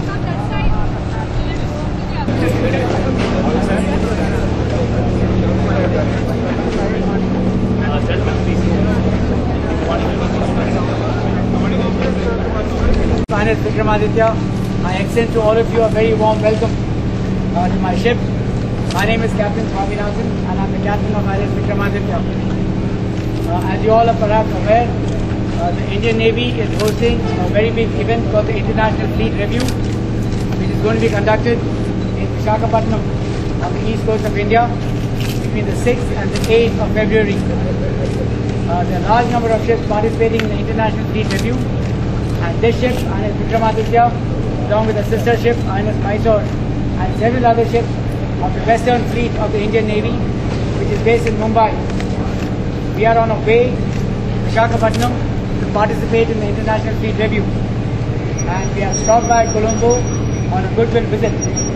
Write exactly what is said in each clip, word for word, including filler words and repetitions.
Finest Vikramaditya, I extend to all of you a very warm welcome uh, to my ship. My name is Captain Swaminathan and I'm the captain of I N S Vikramaditya. Uh, as you all are perhaps aware, uh, the Indian Navy is hosting a very big event called the International Fleet Review, which is going to be conducted in Visakhapatnam on the east coast of India between the sixth and the eighth of February. Uh, there are a large number of ships participating in the International Fleet Review, and this ship, I N S Vikramaditya, along with a sister ship, I N S Mysore, and several other ships of the Western Fleet of the Indian Navy, which is based in Mumbai. We are on our way to Visakhapatnam to participate in the International Fleet Review, and we have stopped by Colombo on a goodwill visit.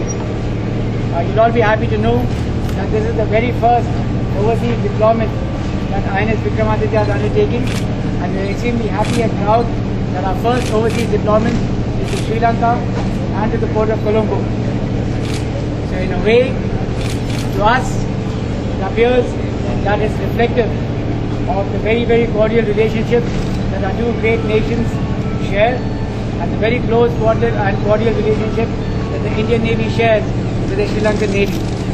Uh, you'll all be happy to know that this is the very first overseas deployment that I N S Vikramaditya is undertaking, and we are extremely happy and proud that our first overseas deployment is to Sri Lanka and to the port of Colombo. So in a way, to us, it appears that it's reflective of the very, very cordial relationship that our two great nations share, and the very close cordial and cordial relationship that the Indian Navy shares with the Sri Lankan Navy.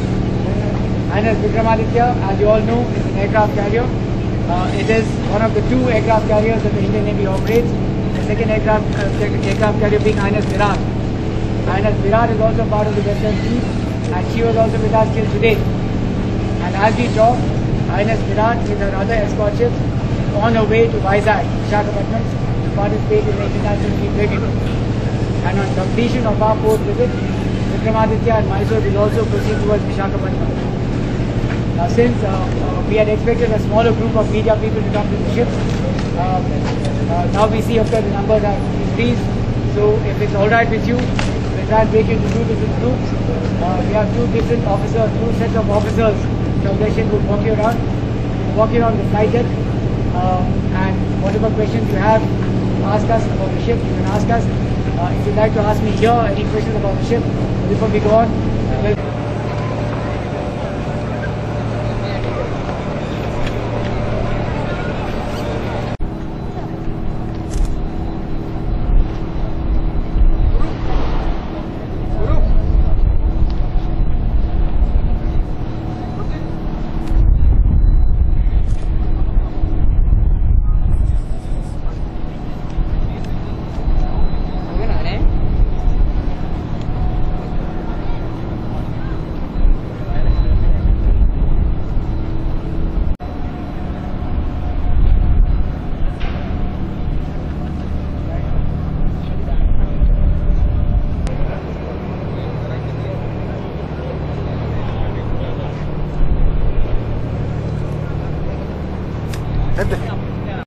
I N S Vikramaditya, as you all know, is an aircraft carrier. Uh, it is one of the two aircraft carriers that the Indian Navy operates. The second aircraft, uh, aircraft carrier being I N S Virat. I N S Virat is also part of the Western Fleet, and she was also with us till today. And as we talk, I N S Virat with her other escort ships on her way to Vizag, Visakhapatnam, to participate in the International Fleet Review. And on completion of our port visit, Vikramaditya and Mysore will also proceed towards Visakhapatnam. Now, since uh, uh, we had expected a smaller group of media people to come to the ship, uh, uh, now we see, of course, the numbers have increased. So, if it's all right with you, we'll try and break into two different groups. Uh, we have two different officers, two sets of officers from the ship who will walk you around, walk you around the flight deck, uh, and whatever questions you have, ask us about the ship. You can ask us. Uh, if you'd like to ask me here any questions about the ship before we go on, we'll